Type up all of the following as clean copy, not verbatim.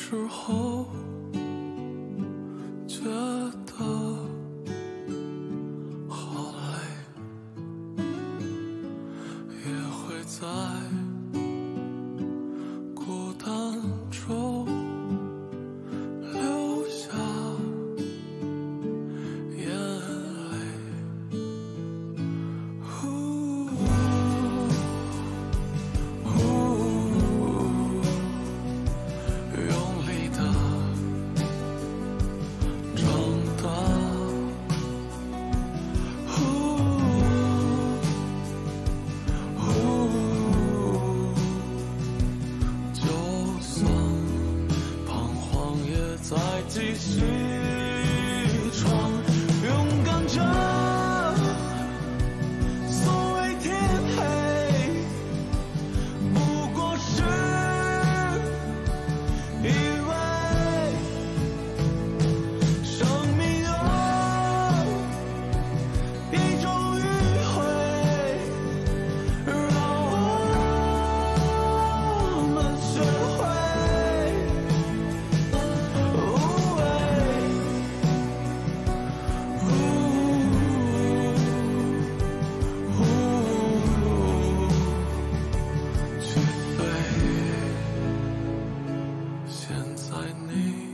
时候，觉得好累，也会在孤单中流下眼泪。用力的长大，就算彷徨也在继续闯，勇敢着，所谓天黑，不过是以为生命有一种迂回，让我们学会无畏，去飞。现在你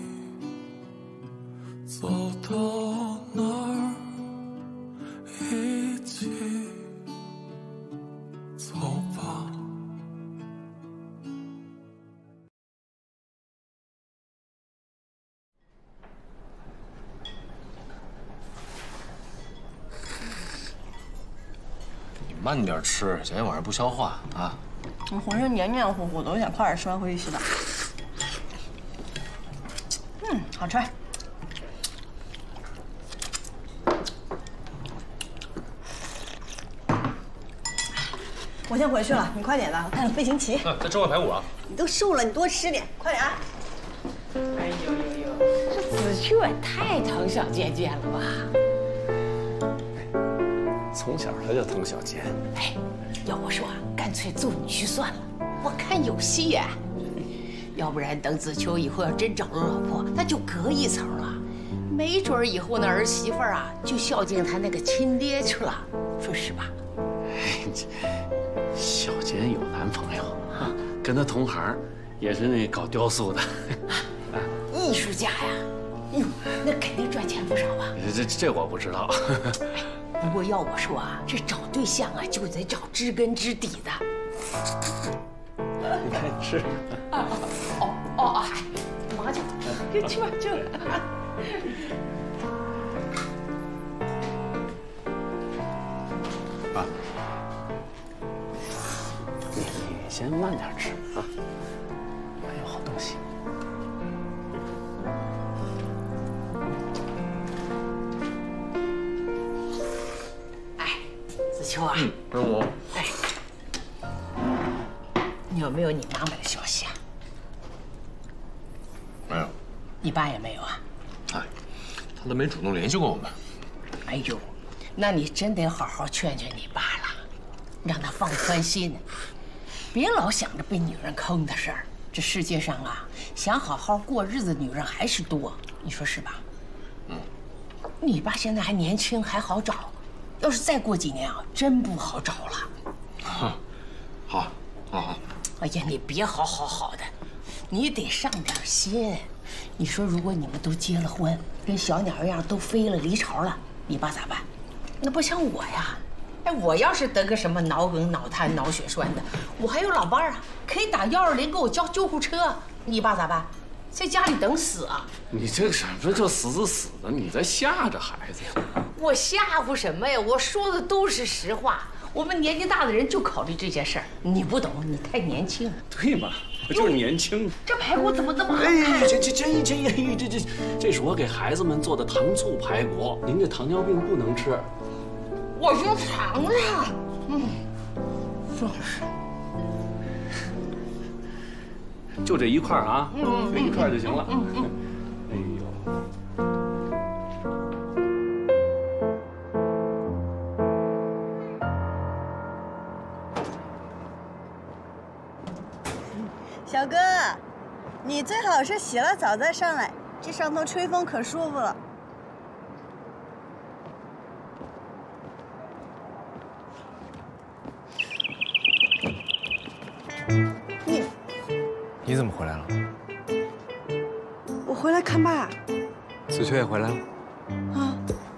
走到哪儿，一起走吧。 你慢点吃，今天晚上不消化啊。 我浑身黏黏糊糊的，我想快点吃完回去洗澡。好吃。我先回去了，你快点的，我看飞行棋。 再蒸碗排骨啊。 你都瘦了，你多吃点，快点啊！ 哎呦呦呦，这子秋也太疼小贱贱了吧！ 从小他就疼小贱。 哎，要我说，干脆做女婿算了，我看有戏呀。要不然等子秋以后要真找了老婆，那就隔一层了，没准以后那儿媳妇啊就孝敬他那个亲爹去了，说是吧？ 小贱有男朋友啊，跟他同行，也是那搞雕塑的。 艺术家呀，哟，那肯定赚钱不少吧？ 这我不知道。 不过要我说啊，这找对象啊就得找知根知底的。 你看是。 嗨，忙去，去吧去吧。 爸，你先慢点吃啊，还有好东西。 哎，子秋啊， 师母。 哎，你有没有你妈妈的消息啊？ 没有。 你爸也没有啊？ 哎，他都没主动联系过我们。 哎呦，那你真得好好劝劝你爸了，让他放宽心，别老想着被女人坑的事儿。这世界上啊，想好好过日子的女人还是多，你说是吧？你爸现在还年轻，还好找，要是再过几年啊，真不好找了。 好。 哎呀，你别好的，你得上点心。你说，如果你们都结了婚，跟小鸟一样都飞了离巢了，你爸咋办？那不像我呀，哎，我要是得个什么脑梗、脑瘫、脑血栓的，我还有老伴儿啊，可以打120给我叫救护车。你爸咋办？在家里等死啊？ 你这什么就死的？你在吓着孩子呀？ 我吓唬什么呀？我说的都是实话。我们年纪大的人就考虑这些事儿，你不懂，你太年轻。 对嘛，我就是年轻。 这排骨怎么这么好看？ 哎，这是我给孩子们做的糖醋排骨，您这糖尿病不能吃。 我就尝尝。真是。 就这一块啊，这一块就行了。哎呦。 小哥， 你最好是洗了澡再上来，这上头吹风可舒服了。 你怎么回来了？ 我回来看爸。 子秋也回来了。 啊？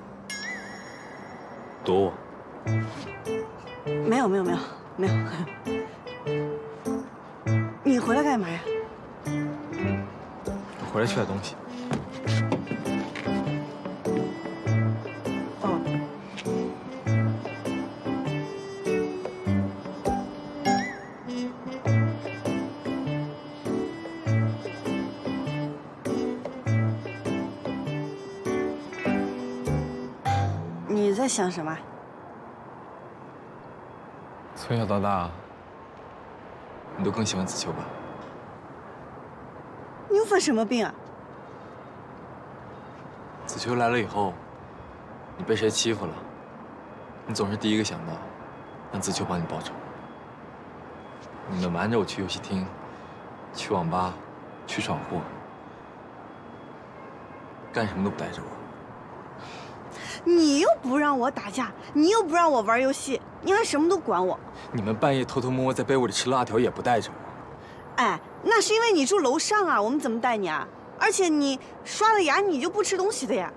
躲我？ 没有。你回来干嘛呀？ 我回来取点东西。 哦。你在想什么？ 从小到大，你都更喜欢子秋吧？ 你又犯什么病啊？ 子秋来了以后，你被谁欺负了，你总是第一个想到让子秋帮你报仇。你们瞒着我去游戏厅，去网吧，去闯祸，干什么都不带着我。 你又不让我打架，你又不让我玩游戏，你还什么都管我。 你们半夜偷偷摸摸在被窝里吃辣条也不带着我。 哎，那是因为你住楼上啊，我们怎么带你啊？而且你刷了牙你就不吃东西的呀。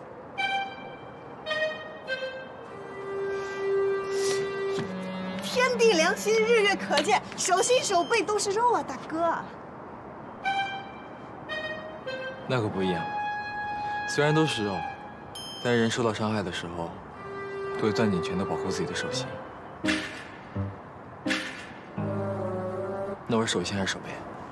天地良心，日月可见，手心手背都是肉啊，大哥。 那可不一样，虽然都是肉，但人受到伤害的时候，都会攥紧拳头保护自己的手心。那我是手心还是手背？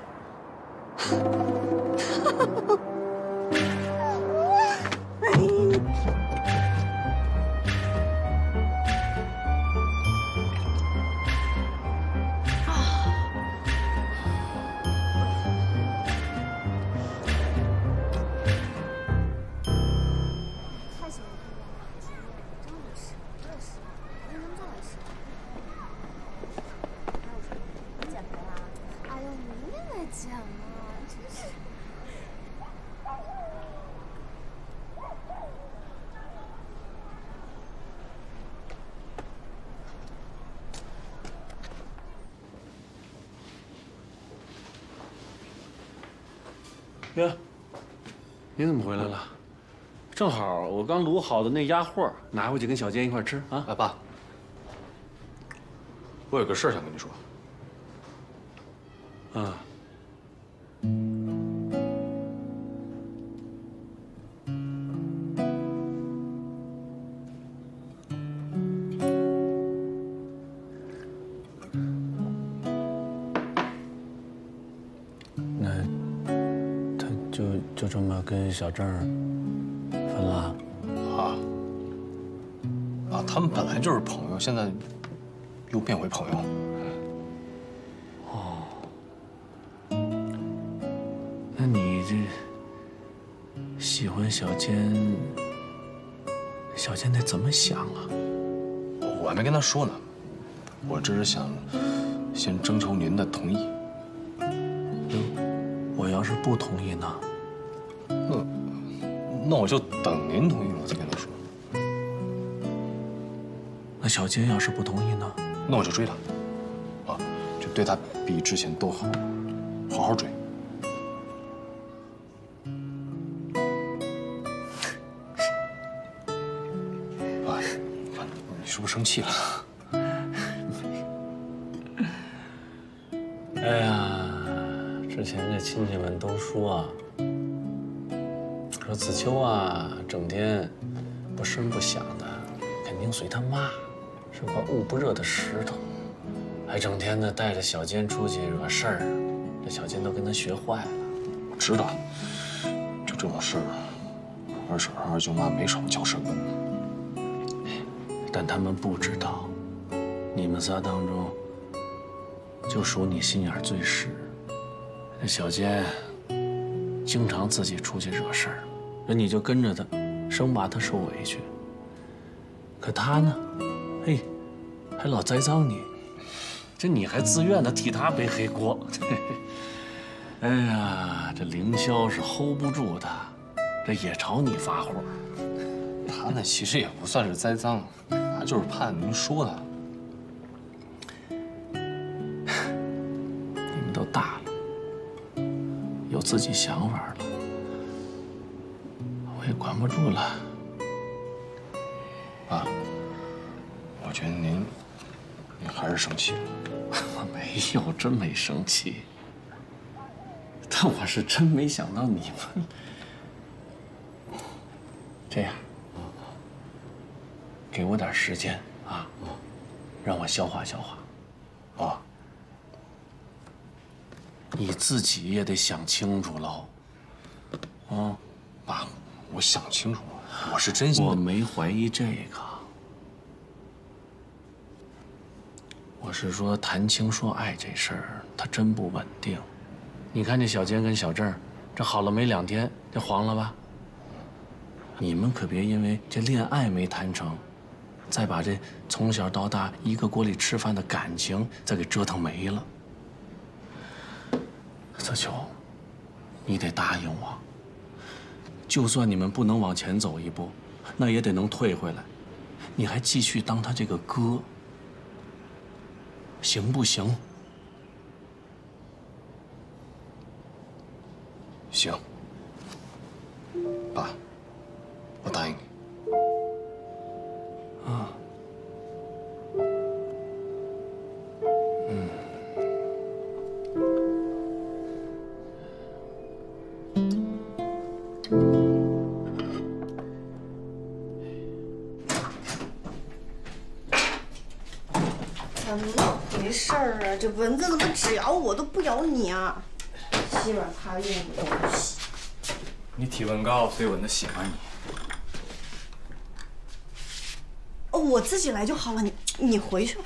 哟，你怎么回来了？正好我刚卤好的那鸭货拿回去跟小坚一块吃啊！ 哎，爸，我有个事想跟你说。 啊。就这么跟小郑分了？ 他们本来就是朋友，现在又变回朋友。 哦，那你这喜欢小坚，小坚得怎么想啊？ 我还没跟他说呢，我只是想先征求您的同意。 我要是不同意呢？ 那我就等您同意了再跟他说。 那小坚要是不同意呢？ 那我就追他，就对他比之前都好，好好追。你是不是生气了？ 哎呀，之前这亲戚们都说说子秋啊，整天不声不响的，肯定随他妈，是块捂不热的石头，还整天的带着小坚出去惹事儿，这小坚都跟他学坏了。 我知道，就这种事儿，二婶二舅妈没少较事儿跟。 但他们不知道，你们仨当中，就属你心眼最实。这小坚经常自己出去惹事儿，那你就跟着他，生怕他受委屈。可他呢，嘿，还老栽赃你，这你还自愿的替他背黑锅。 哎呀，这凌霄是 hold 不住的，这也朝你发火。 他那其实也不算是栽赃，他就是怕您说他。 你们都大了，有自己想法了，我也管不住了。 爸，我觉得您还是生气了。 我没有，真没生气。但我是真没想到你们这样。给我点时间啊，让我消化消化。啊，你自己也得想清楚喽。啊， 爸，我想清楚了，我是真心的。 我没怀疑这个，我是说谈情说爱这事儿，它真不稳定。你看这小坚跟小郑，这好了没2天，这黄了吧？你们可别因为这恋爱没谈成，再把这从小到大一个锅里吃饭的感情再给折腾没了。子秋，你得答应我，就算你们不能往前走一步，那也得能退回来。你还继续当他这个哥，行不行？ 行，爸，我答应你。 啊， 怎么回事儿啊？这蚊子怎么只咬我都不咬你啊？基本上他用的东西。 你体温高，所以蚊子喜欢你。 哦，我自己来就好了，你回去吧。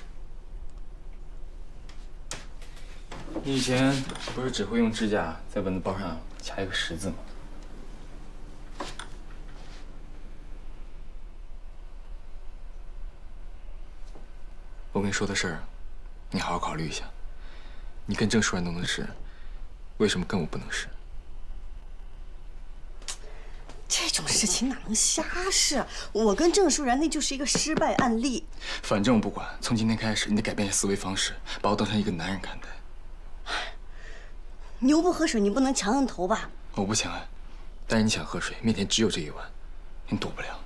你以前不是只会用指甲在蚊子包上掐一个十字吗？我跟你说的事儿，你好好考虑一下。你跟郑书然都能试，为什么跟我不能试？ 这种事情哪能瞎试？我跟郑书然那就是一个失败案例。 反正我不管，从今天开始，你得改变一下思维方式，把我当成一个男人看待。 牛不喝水，你不能强摁头吧？ 我不强悍，但是你想喝水，面前只有这一碗，你躲不了。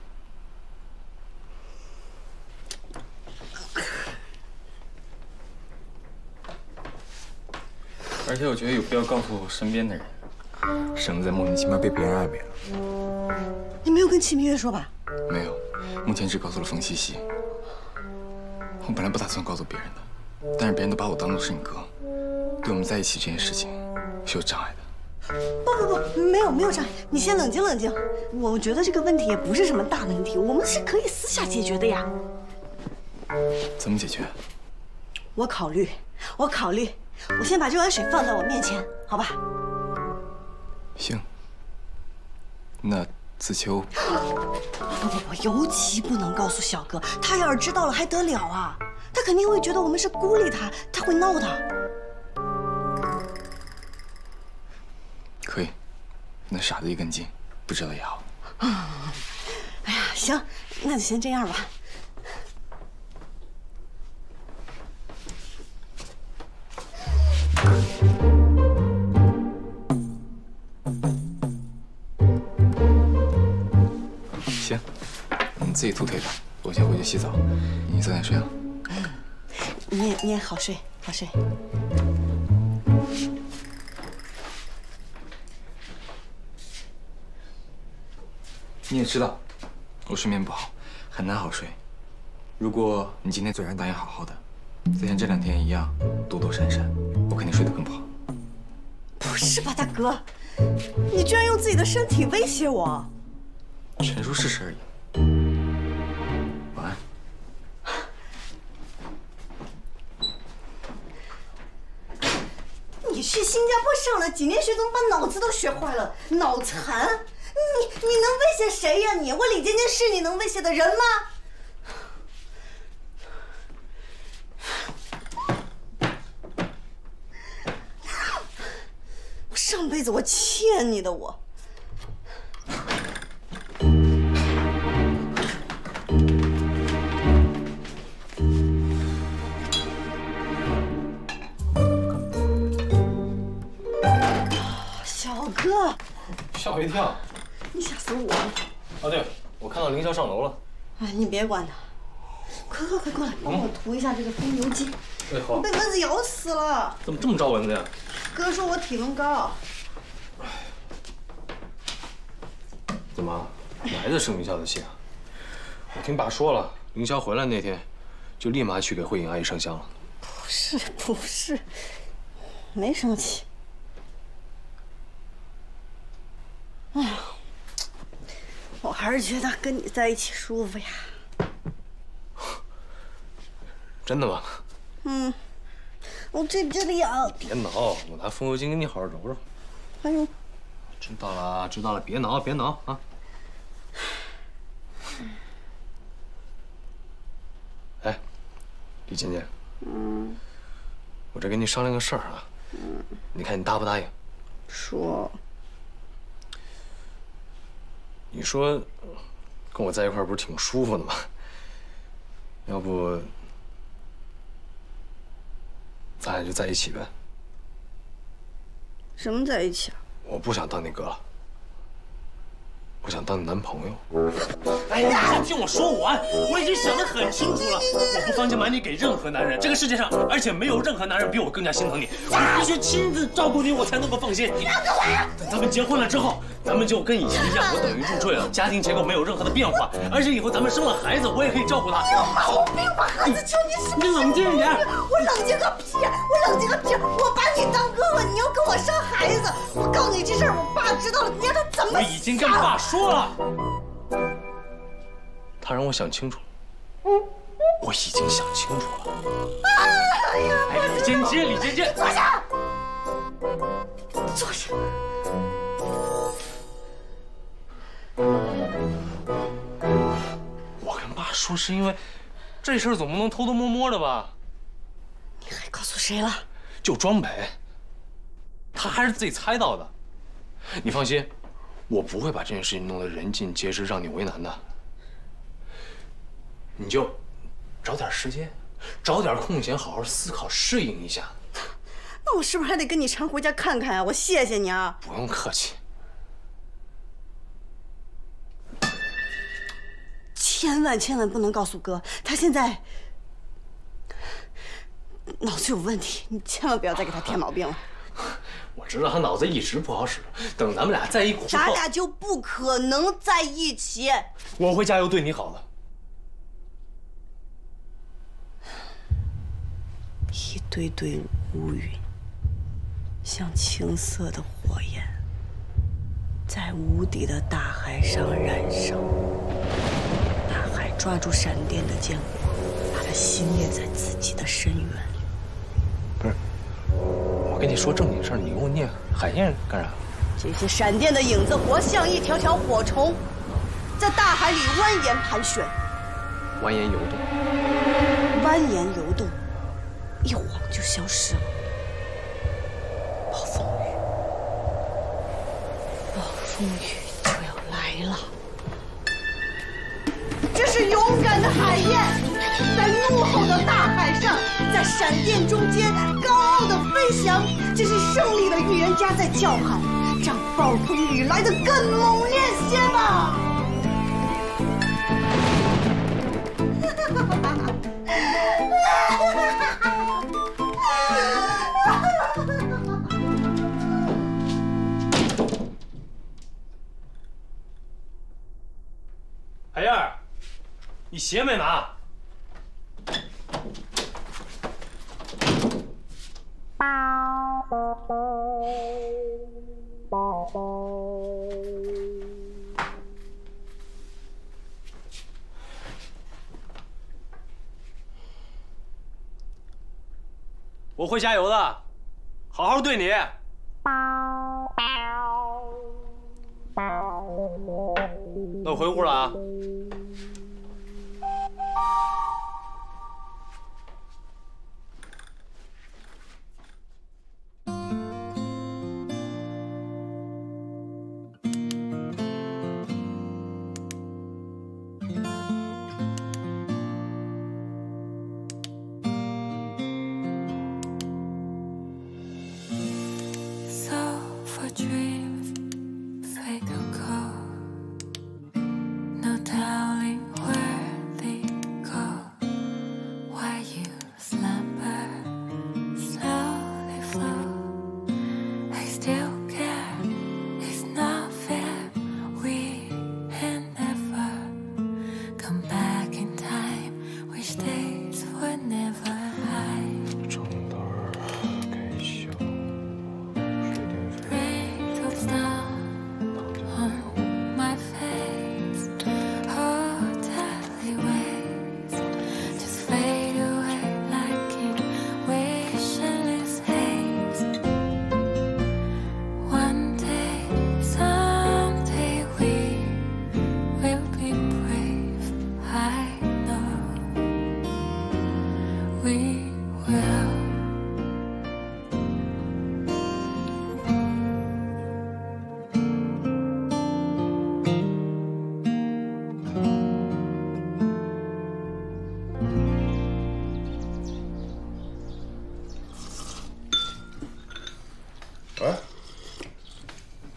而且我觉得有必要告诉我身边的人，省得在莫名其妙被别人暧昧了。 你没有跟齐明月说吧？ 没有，目前只告诉了冯西西。我本来不打算告诉别人的，但是别人都把我当作是你哥，对我们在一起这件事情是有障碍的。 不，没有障碍。你先冷静冷静。我觉得这个问题也不是什么大问题，我们是可以私下解决的呀。 怎么解决？ 我考虑。我先把这碗水放在我面前，好吧？ 行。那子秋…… 不，尤其不能告诉小哥，他要是知道了还得了啊？他肯定会觉得我们是孤立他，他会闹的。 可以，那傻子一根筋，不知道也好。 哎呀，行，那就先这样吧。 行，你自己吐腿吧，我先回去洗澡。你早点睡啊。 你也好睡，好睡。 你也知道，我睡眠不好，很难好睡。如果你今天嘴上答应好好的，再像这2天一样躲躲闪闪，我肯定睡得更不好。 不是吧，大哥？你居然用自己的身体威胁我！ 陈述事实而已。晚安。 你去新加坡上了几年学，怎么把脑子都学坏了？脑残！你能威胁谁呀？我李尖尖是你能威胁的人吗？我上辈子我欠你的我。小哥， 吓我一跳！ 你吓死我了！ 哦，对，我看到凌霄上楼了。 哎，你别管他，快过来，帮我涂一下这个风油精。 哎，好。 我被蚊子咬死了。 怎么这么招蚊子呀？ 哥说我体温高。 怎么，哪来的盛凌霄的信啊？我听爸说了，凌霄回来那天，就立马去给慧颖阿姨上香了。 不是，没生气。哎呀，我还是觉得跟你在一起舒服呀。 真的吗？ 嗯，我这里啊。 别挠，我拿风油精给你好好揉揉。 哎呦， 知道了，别挠啊！哎，李尖尖，我这跟你商量个事儿啊，你看你答不答应？ 说， 你说跟我在一块儿不是挺舒服的吗？要不咱俩就在一起呗？ 什么在一起啊？ 我不想当你哥了，我想当你男朋友。 哎呀，你先听我说完，我已经想得很清楚了，我不放心把你给任何男人，这个世界上，而且没有任何男人比我更加心疼你，我必须亲自照顾你，我才能够放心。等咱们结婚了之后，咱们就跟以前一样，我等于入赘了，家庭结构没有任何的变化，而且以后咱们生了孩子，我也可以照顾他。 你有毛病吧，孩子？求你是不是？ 你冷静一点。 我冷静个屁！我冷静个屁！我把你当哥哥，你要跟我生孩子，我告诉你这事儿，我爸知道了，你让他怎么？ 我已经跟爸说了。 他让我想清楚，我已经想清楚了。 哎呀！ 哎，李尖尖， 坐下，坐下。 我跟爸说是因为这事儿总不能偷偷摸摸的吧？ 你还告诉谁了？ 就庄北，他还是自己猜到的。你放心，我不会把这件事情弄得人尽皆知，让你为难的。你就找点时间，找点空闲，好好思考，适应一下。 那我是不是还得跟你常回家看看啊？我谢谢你啊。 不用客气。 千万不能告诉哥，他现在脑子有问题，你千万不要再给他添毛病了。 我知道他脑子一直不好使，等咱们俩在一起之后， 咱俩就不可能在一起。 我会加油对你好的。 一堆堆乌云，像青色的火焰，在无底的大海上燃烧。大海抓住闪电的剑光，把它熄灭在自己的深渊里。 不是，我跟你说正经事儿，你给我念海燕干啥？ 这些闪电的影子活像一条条火虫，在大海里蜿蜒盘旋， 蜿蜒游动， 蜿蜒游动，一晃就消失了。暴风雨就要来了。这是勇敢的海燕，在怒吼的大海上，在闪电中间高傲的飞翔。这是胜利的预言家在叫喊，让暴风雨来得更猛烈些吧。 海燕儿，你鞋没拿？我会加油的，好好对你。那我回屋了啊。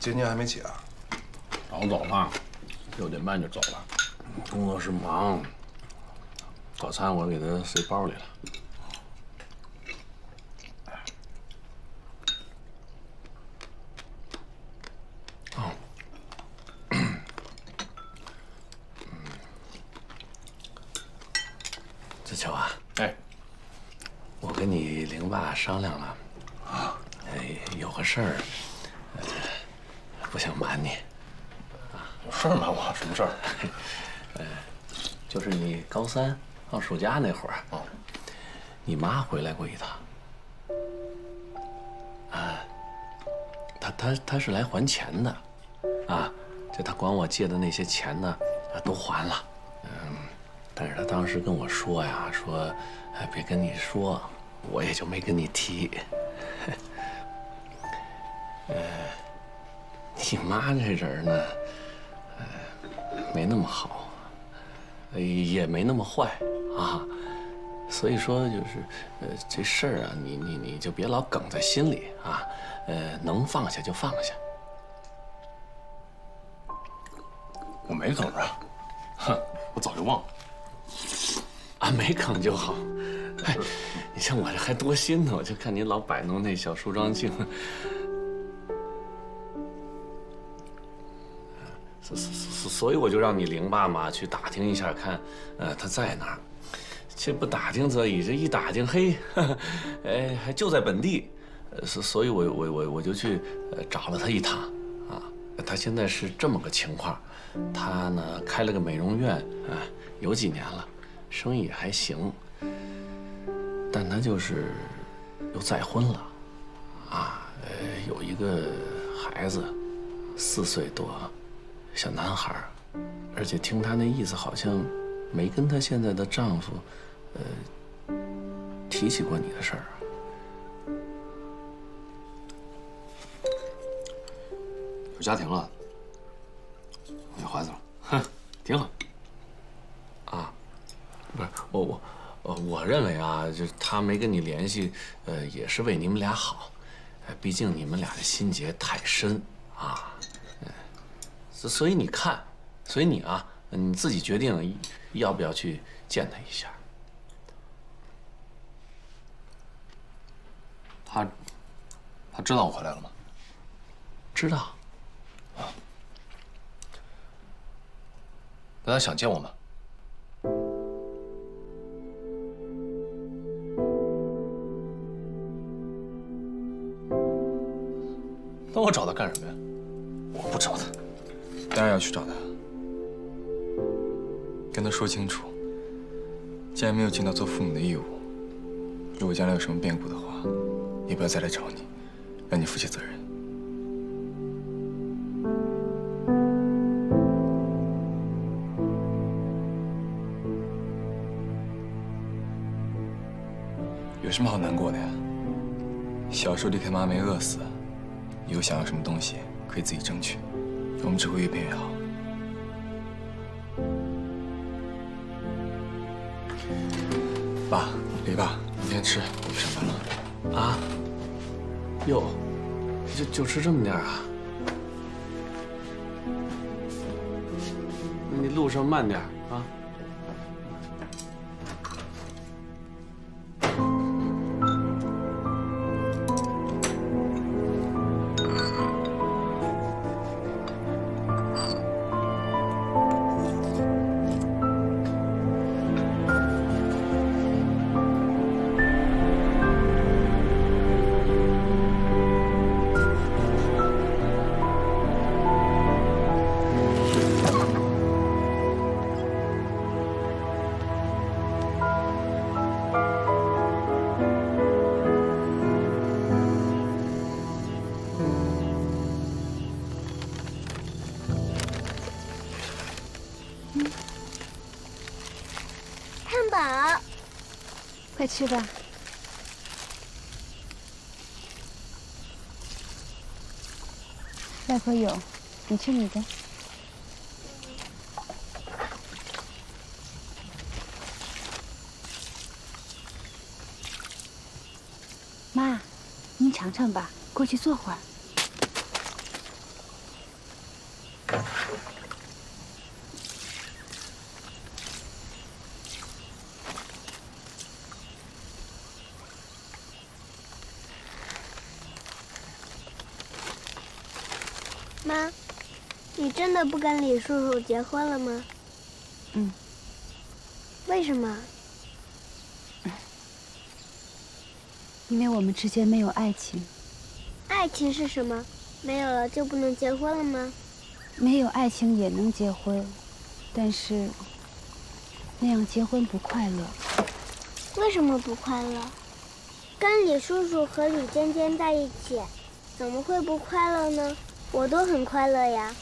今天还没起啊？ 早走了，6点半就走了。工作室忙，早餐我给他塞包里了。志秋啊，哎，我跟你玲爸商量了，有个事儿，不想瞒你。 有事儿瞒我？什么事儿？ 就是你高3放暑假那会儿，你妈回来过一趟。她是来还钱的，就她管我借的那些钱呢，都还了。但是她当时跟我说呀，说别跟你说，我也就没跟你提。你妈这人呢，没那么好，也没那么坏啊。所以说就是，这事儿啊，你就别老梗在心里啊，能放下就放下。 我没梗啊，哼，我早就忘了。 没梗就好。哎，你像我这还多心呢，我就看你老摆弄那小梳妆镜。所以我就让你玲爸嘛去打听一下，看，他在哪儿。这不打听则已，这一打听，嘿，哎，还就在本地，所以我就去找了他一趟，他现在是这么个情况，他呢开了个美容院，有几年了，生意也还行，但他就是又再婚了，有一个孩子，4岁多，小男孩，而且听他那意思，好像没跟她现在的丈夫，提起过你的事儿。 有家庭了，有孩子了，哼，挺好。 不是我认为啊，就是他没跟你联系，也是为你们俩好，毕竟你们俩的心结太深啊，所以你看，所以你啊，你自己决定要不要去见他一下。 他知道我回来了吗？ 知道。 那他想见我吗？那我找他干什么呀？我不找他。 当然要去找他，跟他说清楚，既然没有尽到做父母的义务，如果将来有什么变故的话，也不要再来找你，让你负起责任。有什么好难过的呀？小时候离开妈没饿死，以后想要什么东西可以自己争取，我们只会越变越好。爸，李爸，明天吃，我不上班了。 啊？哟，就吃这么点啊？那你路上慢点啊。 快吃吧。外婆有，你吃你的。妈，您尝尝吧，过去坐会儿。 妈，你真的不跟李叔叔结婚了吗？ 嗯。 为什么？ 因为我们之间没有爱情。 爱情是什么？没有了就不能结婚了吗？ 没有爱情也能结婚，但是那样结婚不快乐。 为什么不快乐？跟李叔叔和李尖尖在一起，怎么会不快乐呢？我都很快乐呀。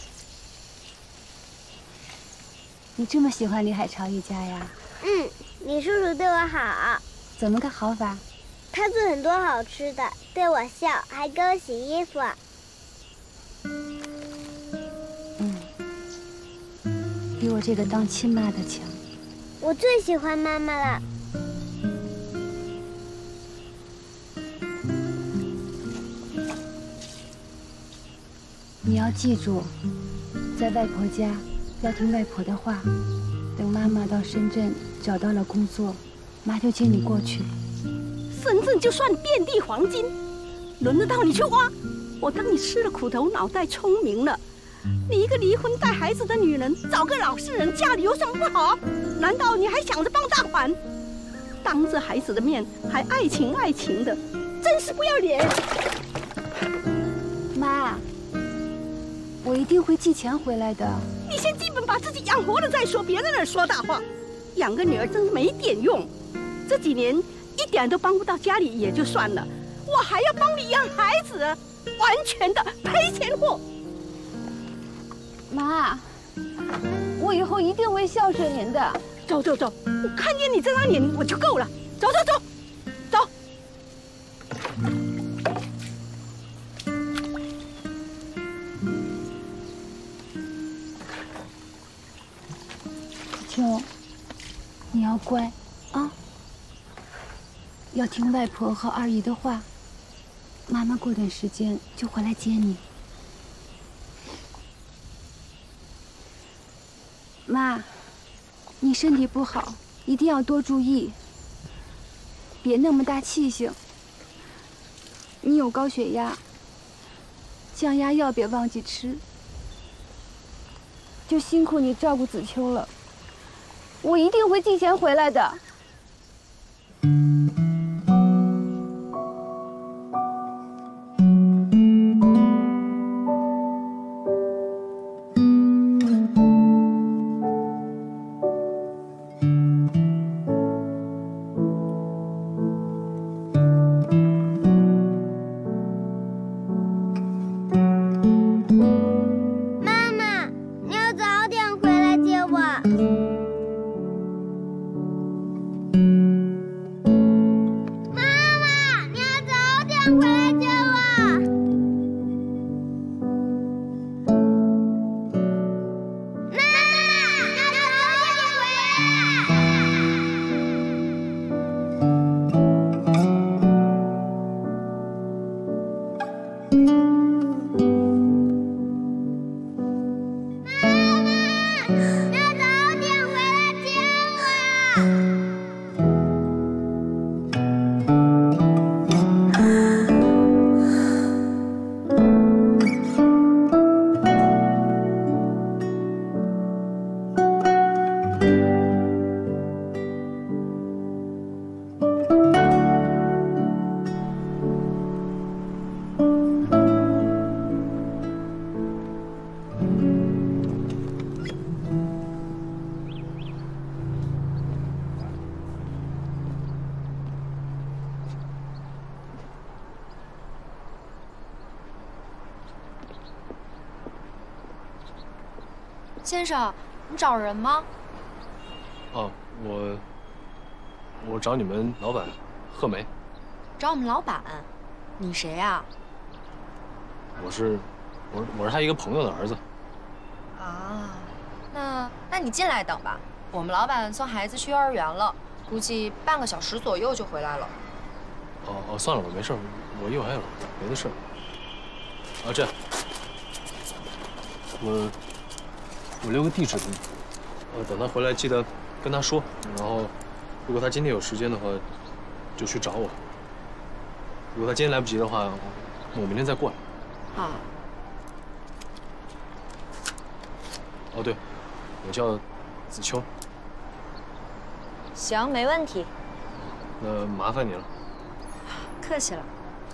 你这么喜欢李海潮一家呀？ 嗯，李叔叔对我好。 怎么个好法？ 他做很多好吃的，对我笑，还给我洗衣服。 比我这个当亲妈的强。 我最喜欢妈妈了。 你要记住，在外婆家要听外婆的话。等妈妈到深圳找到了工作，妈就接你过去。 深圳就算遍地黄金，轮得到你去挖？我当你吃了苦头，脑袋聪明了。你一个离婚带孩子的女人，找个老实人家里有什么不好？难道你还想着傍大款？当着孩子的面还爱情爱情的，真是不要脸！ 妈，我一定会寄钱回来的。 你先基本把自己养活了再说，别在那儿说大话。养个女儿真是没点用，这几年一点都帮不到家里也就算了，我还要帮你养孩子，完全的赔钱货。 妈，我以后一定会孝顺您的。 走走走，我看见你这张脸我就够了。走走走，走。 秋，你要乖啊，要听外婆和二姨的话。妈妈过段时间就回来接你。妈，你身体不好，一定要多注意，别那么大气性。你有高血压，降压药别忘记吃。就辛苦你照顾子秋了，我一定会寄钱回来的。 先生，你找人吗？ 哦，我找你们老板，贺梅。 找我们老板？你谁呀？ 我是他一个朋友的儿子。 啊，那你进来等吧。我们老板送孩子去幼儿园了，估计半个小时左右就回来了。 哦，算了吧，没事，我一会儿还有别的事。啊，这样， 我留个地址给你。等他回来记得跟他说，然后如果他今天有时间的话，就去找我。如果他今天来不及的话，我明天再过来。 好。 哦，对，我叫子秋。 行，没问题。 那麻烦你了。 客气了。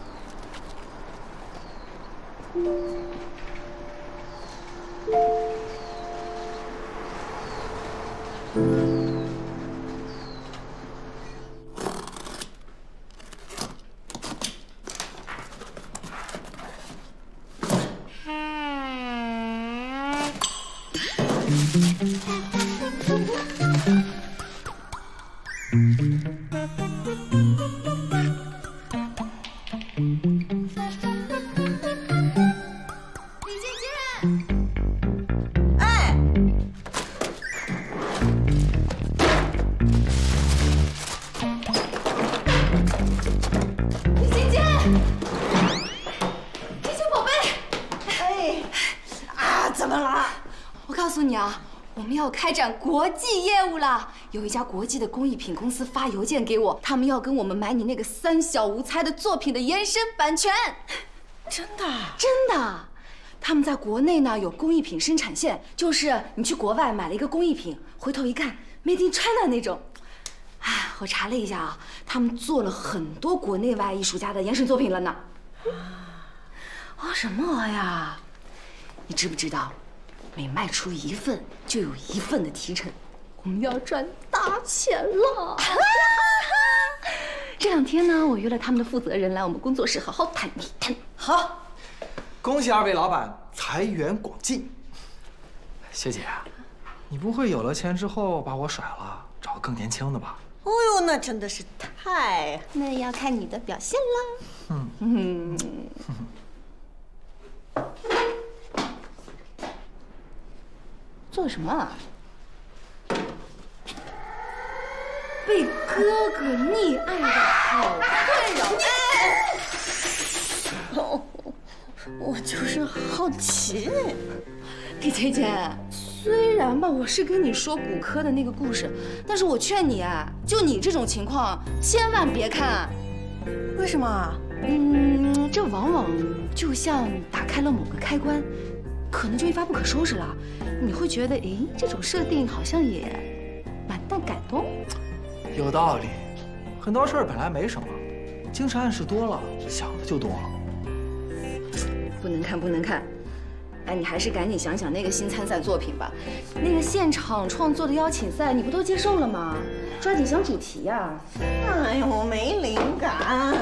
要开展国际业务了，有一家国际的工艺品公司发邮件给我，他们要跟我们买你那个三小无猜的作品的延伸版权。 真的？ 真的。他们在国内呢有工艺品生产线，就是你去国外买了一个工艺品，回头一看 Made in China 那种。哎，我查了一下啊，他们做了很多国内外艺术家的延伸作品了呢。啊，什么呀？你知不知道？ 每卖出一份，就有一份的提成，我们要赚大钱了！这2天呢，我约了他们的负责人来我们工作室好好谈一谈。 好，恭喜2位老板财源广进。谢姐，你不会有了钱之后把我甩了，找个更年轻的吧？ 哦呦，那真的是太…… 那要看你的表现啦。做什么啊？被哥哥溺爱的好困扰。 哦，我就是好奇。 李姐姐，虽然吧，我是跟你说骨科的那个故事，但是我劝你啊，就你这种情况，千万别看。 为什么？ 这往往就像打开了某个开关。 可能就一发不可收拾了，你会觉得，哎，这种设定好像也蛮带感动。 有道理，很多事儿本来没什么，精神暗示多了，想的就多了。 不能看，不能看。哎，你还是赶紧想想那个新参赛作品吧。那个现场创作的邀请赛，你不都接受了吗？抓紧想主题呀！ 哎呦，我没灵感。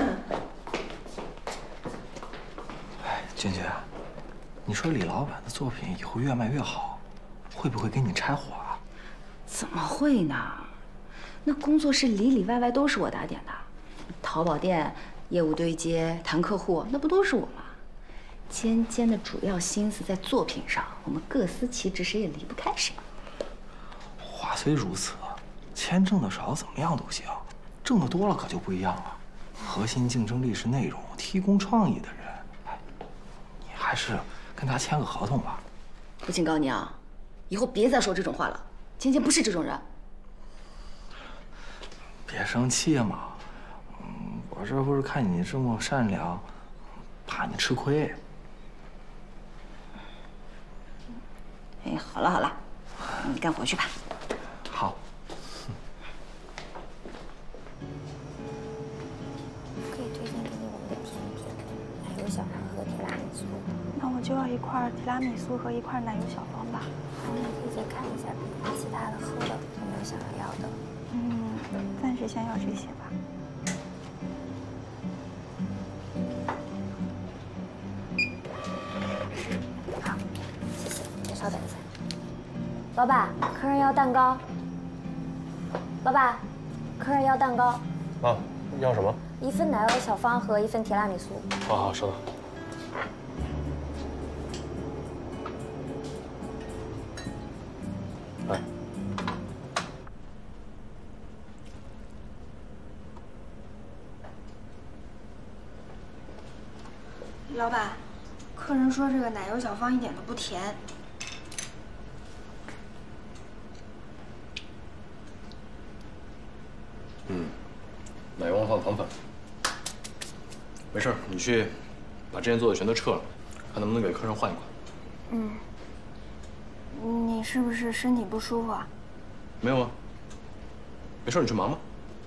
哎，娟娟。 你说李老板的作品以后越卖越好，会不会给你拆伙啊？ 怎么会呢？那工作室里里外外都是我打点的，淘宝店、业务对接、谈客户，那不都是我吗？尖尖的主要心思在作品上，我们各司其职，谁也离不开谁。 话虽如此，钱挣得少怎么样都行，挣得多了可就不一样了。核心竞争力是内容，提供创意的人，哎，你还是。 跟他签个合同吧。 我警告你啊，以后别再说这种话了。芊芊不是这种人。 别生气嘛，我这不是看你这么善良，怕你吃亏。 哎，好了好了，你干活去吧。 好。 可以推荐给你我们的甜品，奶油小方和提拉米苏。 那我就要1块提拉米苏和1块奶油小方吧。 好，你可以再看一下其他的喝的有没有想要的。 暂时先要这些吧。 好，谢谢。您稍等一下。老板，客人要蛋糕。老板，客人要蛋糕。 啊，要什么 ？1份奶油小方和1份提拉米苏。 好好，稍等。 哎， 老板，客人说这个奶油小方一点都不甜。 奶油忘了放糖粉。没事，你去把之前做的全都撤了，看能不能给客人换一款。 你是不是身体不舒服啊？ 没有啊，没事，你去忙吧。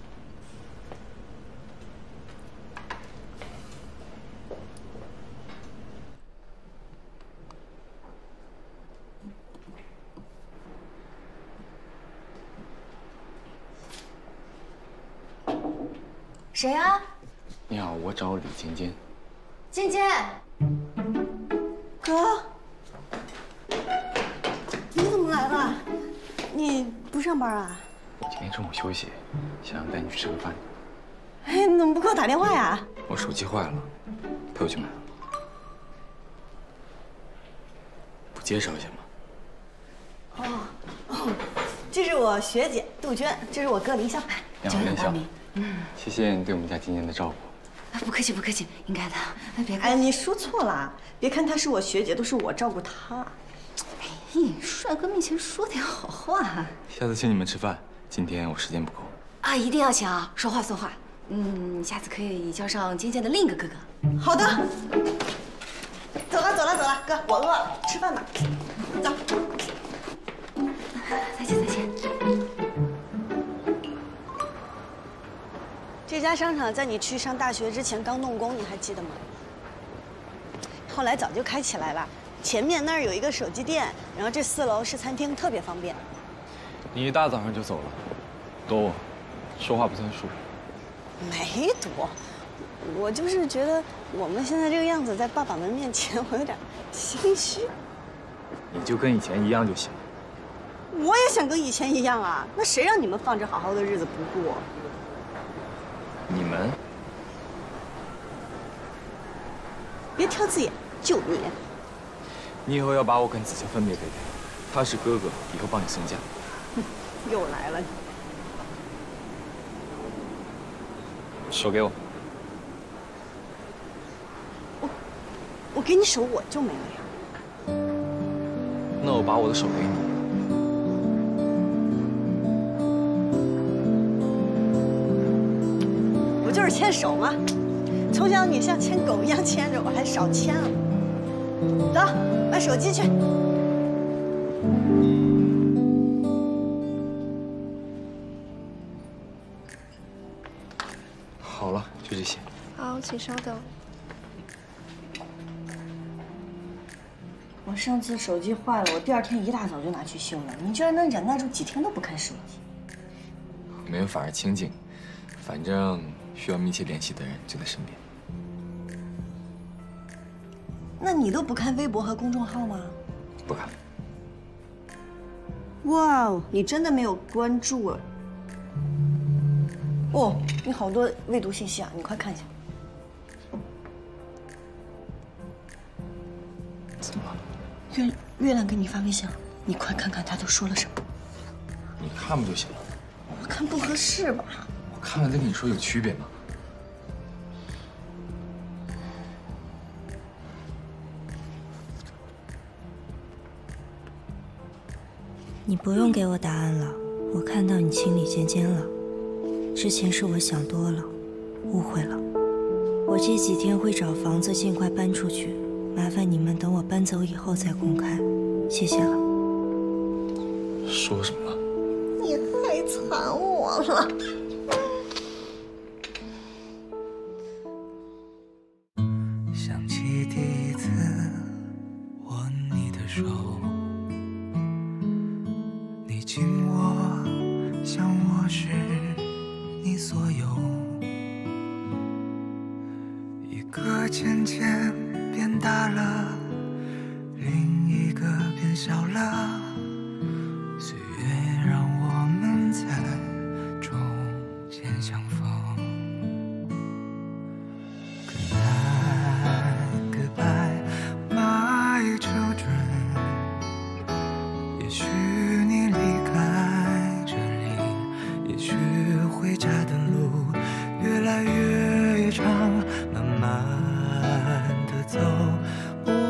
谁啊？ 你好，我找李尖尖。 尖尖， 哥，你怎么来了？你不上班啊？ 我今天中午休息，想带你去吃个饭。 哎，你怎么不给我打电话呀？ 我手机坏了，陪我去买。不介绍一下吗？ 这是我学姐杜鹃，这是我哥林霄。 你好，林霄。谢谢你对我们家尖尖的照顾。 不客气不客气，应该的。别哎，你说错了，别看她是我学姐，都是我照顾她。 哎，帅哥面前说点好话。 下次请你们吃饭，今天我时间不够。 啊，一定要请啊，说话算话。下次可以叫上尖尖的另一个哥哥。 好的。走了走了走了，哥，我饿了，吃饭吧。走。 再见再见。 这家商场在你去上大学之前刚动工，你还记得吗？后来早就开起来了，前面那儿有一个手机店，然后这4楼是餐厅，特别方便。 你一大早上就走了，躲我，说话不算数。 没躲，我就是觉得我们现在这个样子，在爸爸们面前，我有点心虚。 你就跟以前一样就行。 我也想跟以前一样啊，那谁让你们放着好好的日子不过？ 你们别挑字眼，就你。 你以后要把我跟子乔分别对待，他是哥哥，以后帮你送嫁。 又来了。 手给我。 我给你手，我就没了呀。 那我把我的手给你。 不就是牵手吗？从小你像牵狗一样牵着我，还少牵了。走，买手机去。 好了，就这些。 好，请稍等。 我上次手机坏了，我第2天一大早就拿去修了。你居然能忍耐住几天都不看手机？ 没人反而清静，反正需要密切联系的人就在身边。 那你都不看微博和公众号吗？ 不看。 哇哦，你真的没有关注啊？哦，你好多未读信息啊，你快看一下。 怎么了？ 月亮给你发微信了，你快看看他都说了什么。 你看不就行了？ 我看不合适吧？ 我看了跟你说有区别吗？ 你不用给我答案了，我看到你亲李尖尖了。之前是我想多了，误会了。我这几天会找房子尽快搬出去，麻烦你们等我搬走以后再公开，谢谢了。 说什么？ 你害惨我了。 想起第一次握你的手，你紧握像我是你所有，一个渐渐变大了，另一个变小了，岁月让我们在中间相逢。Goodbye, my children。也许你离开这里，也许回家的路越来越长，慢慢的走。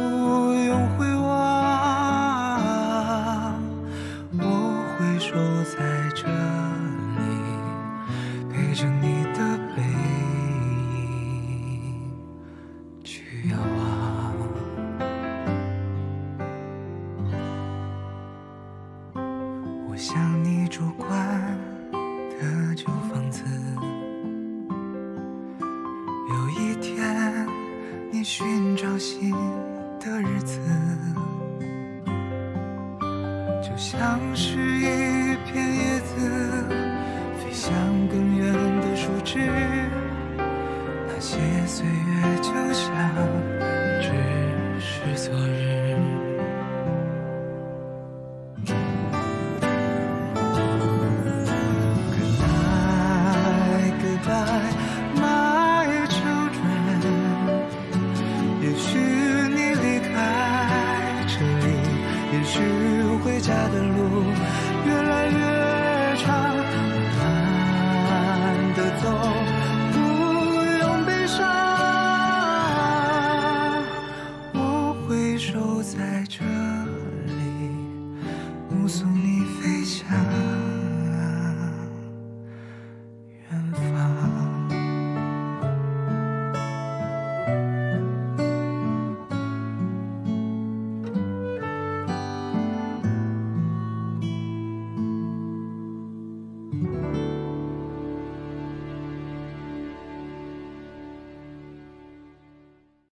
我想你住惯的旧房子。有一天，你寻找新的日子，就像是一片叶子飞向更远的树枝。那些岁月就像只是昨日。Goodnight, goodbye, my children。也许你离开这里，也许回家的路